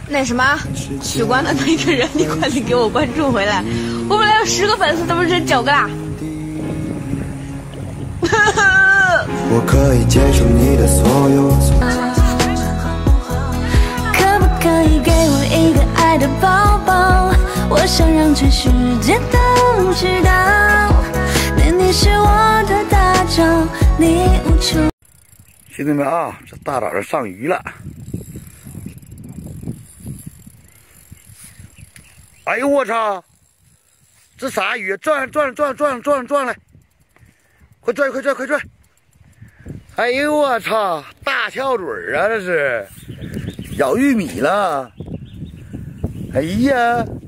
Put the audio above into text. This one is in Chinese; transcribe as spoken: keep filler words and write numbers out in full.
那什么，取关的那个人，你快点给我关注回来！我本来有十个粉丝，怎么剩九个啦？ 我可以接受你的所有。 可不可以给我一个爱的抱抱？我想让全世界都知道，你你是我的大招，你无穷。 兄弟们啊，这大早上上鱼了！哎呦我操！这啥鱼？转转转转转转来！快转快转快转！哎呦我操！大翘嘴啊，这是咬玉米了！哎呀！